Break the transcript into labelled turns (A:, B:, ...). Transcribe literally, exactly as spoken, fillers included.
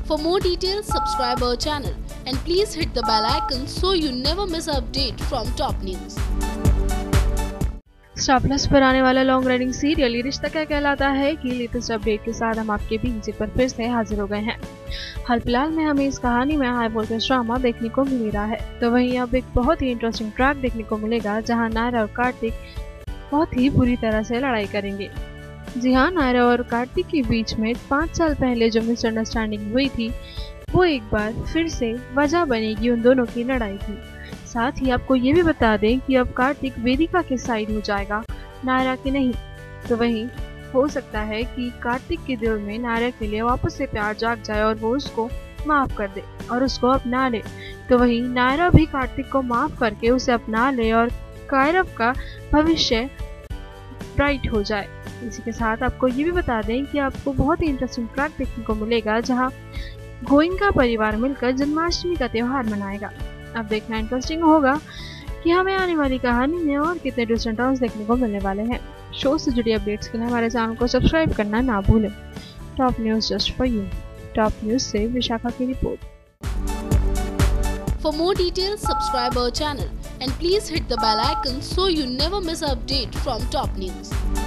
A: For more details, subscribe our channel and please hit the bell icon so you never miss an update from top news.
B: Star Plus पर आने वाला long running serial ये रिश्ता क्या कहलाता है की लेटेस्ट अपडेट के साथ हम आपके बीच पर फिर से हाजिर हो गए हैं। हाल फिलहाल में हमें इस कहानी में हाई वोल्टेज ड्रामा देखने को मिल रहा है, तो वहीं अब एक बहुत ही इंटरेस्टिंग ट्रैक देखने को मिलेगा जहां नायरा और कार्तिक बहुत ही बुरी तरह से लड़ाई करेंगे। जी हाँ, नायरा और कार्तिक के बीच में पाँच साल पहले जो मिसअंडरस्टैंडिंग हुई थी वो एक बार फिर से वजह बनेगी उन दोनों की लड़ाई की। साथ ही आपको ये भी बता दें कि अब कार्तिक वेदिका के साइड हो जाएगा, नायरा के नहीं। तो वहीं हो सकता है कि कार्तिक के दिल में नायरा के लिए वापस से प्यार जाग जाए और वो उसको माफ कर दे और उसको अपना ले। तो वहीं नायरा भी कार्तिक को माफ करके उसे अपना ले और कायरव का भविष्य ब्राइट हो जाए। इसी के साथ आपको ये भी बता दें कि आपको बहुत ही इंटरेस्टिंग ट्रैक देखने को मिलेगा जहां गोइंका परिवार मिलकर जन्माष्टमी का त्योहार मनाएगा। अब देखना इंटरेस्टिंग होगा कि हमें आने वाली कहानी में और कितने ट्विस्ट एंड टर्न्स देखने को मिलने वाले हैं। शो से जुड़ी अपडेट्स के लिए हमारे चैनल को सब्सक्राइब करना ना भूलें। Top news just for you. Top news से विशाखा की रिपोर्ट।
A: For more details, subscribe our channel and please hit the bell icon so you never miss an update from top news.